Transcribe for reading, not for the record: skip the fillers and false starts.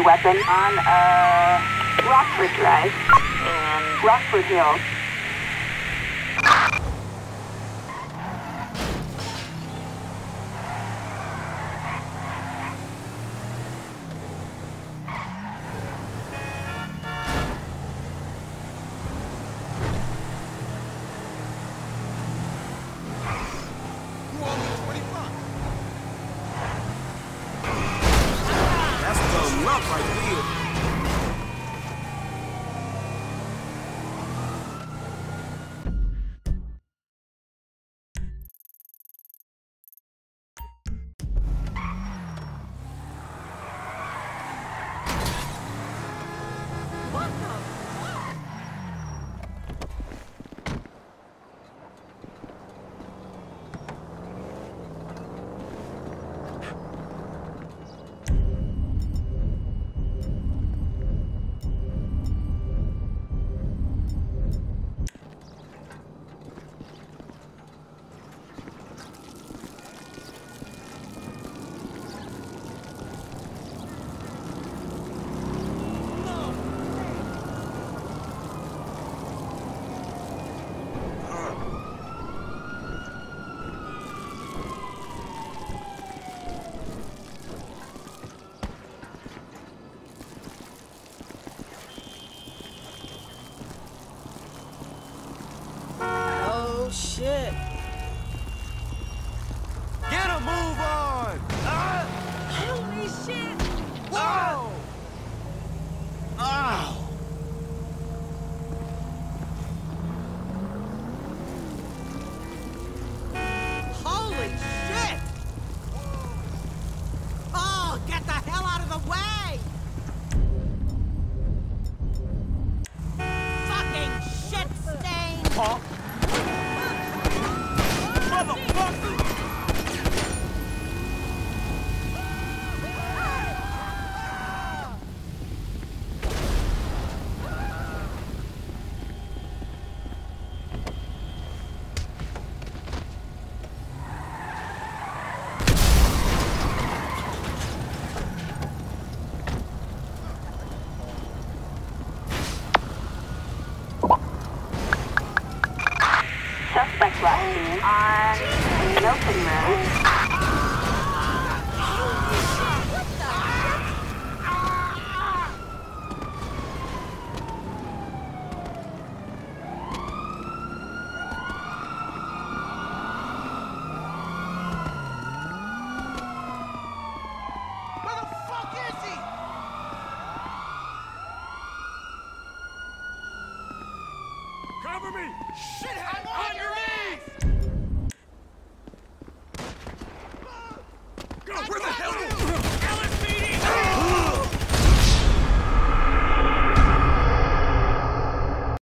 a weapon on Rockford Drive and Rockford Hills. Shit. Get a move on! Holy shit! Whoa! Ow! Holy shit! Oh, get the hell out of the way! Fucking shit stain! Huh? Motherfucker! Suspect last seen on Milton Road. Where the fuck is he? Cover me! Shithead! On your knees!